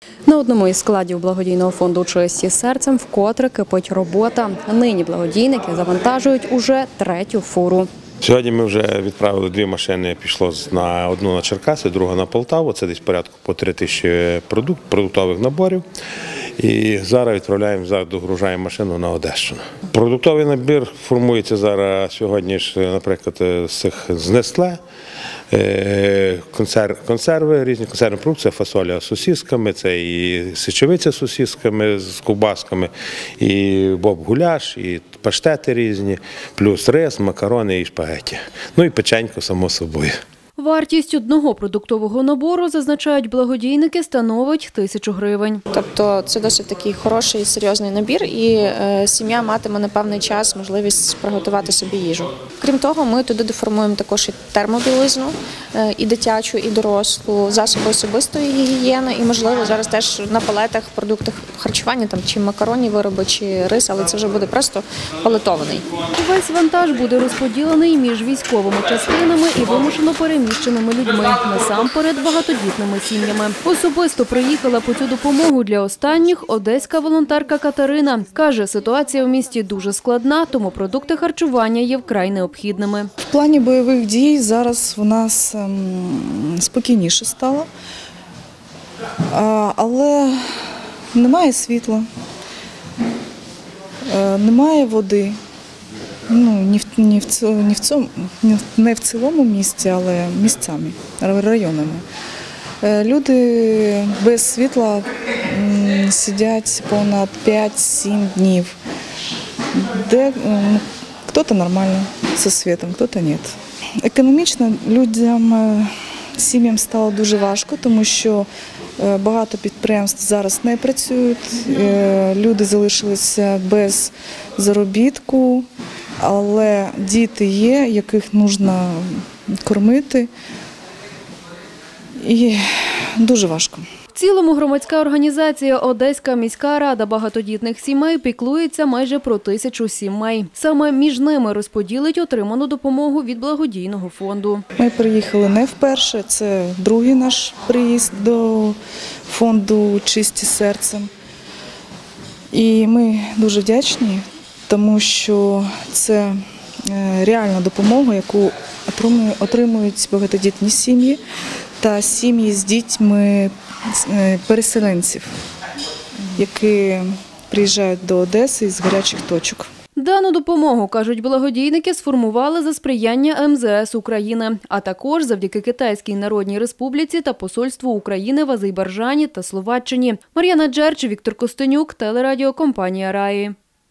На одному із складів благодійного фонду «Чисті серцем» вкотре кипить робота. Нині благодійники завантажують уже третю фуру. Сьогодні ми вже відправили 2 машини, пішло одну на Черкаси, друга на Полтаву. Це десь порядку по 3000 продуктових наборів. І зараз відправляємо, догружаємо машину на Одещину. Продуктовий набір формується зараз сьогодні, наприклад, з Нестле. Консерви, різні консервні продукти, це фасоля з сосисками, це і сечовиця з сосисками, з ковбасками, і боб-гуляш, і паштети різні, плюс рис, макарони і шпагеті. Ну і печенько, само собою. Вартість одного продуктового набору, зазначають благодійники, становить 1000 гривень. Тобто це досить такий хороший, серйозний набір, і сім'я матиме на певний час можливість приготувати собі їжу. Крім того, ми туди доформуємо також і термобілизну, і дитячу, і дорослу, засоби особистої гігієни, і, можливо, зараз теж на палетах продукти харчування, там чи макаронні вироби, чи рис, але це вже буде просто палетований. Весь вантаж буде розподілений між військовими частинами і вимушено переміщеними людьми, насамперед багатодітними сім'ями. Особисто приїхала по цю допомогу для останніх одеська волонтерка Катерина. Каже, ситуація в місті дуже складна, тому продукти харчування є вкрай необхідними. В плані бойових дій зараз в нас спокійніше стало, але немає світла, немає води. Не в цілому місті, але місцями, районами. Люди без світла сидять понад 5-7 днів. Хтось нормально зі світом, хтось ні. Економічно людям, сім'ям стало дуже важко, тому що багато підприємств зараз не працюють, люди залишилися без заробітку. Але діти є, яких потрібно кормити, і дуже важко. В цілому громадська організація «Одеська міська рада багатодітних сімей» піклується майже про 1000 сімей. Саме між ними розподілить отриману допомогу від благодійного фонду. Ми приїхали не вперше, це другий наш приїзд до фонду «Чисті серцем». І ми дуже вдячні, тому що це реальна допомога, яку отримують багатодітні сім'ї та сім'ї з дітьми переселенців, які приїжджають до Одеси з гарячих точок. Дану допомогу, кажуть благодійники, сформували за сприяння МЗС України, а також завдяки Китайській Народній Республіці та Посольству України в Азербайджані та Словаччині. Мар'яна Джерч, Віктор Костенюк, телерадіокомпанія «Раї».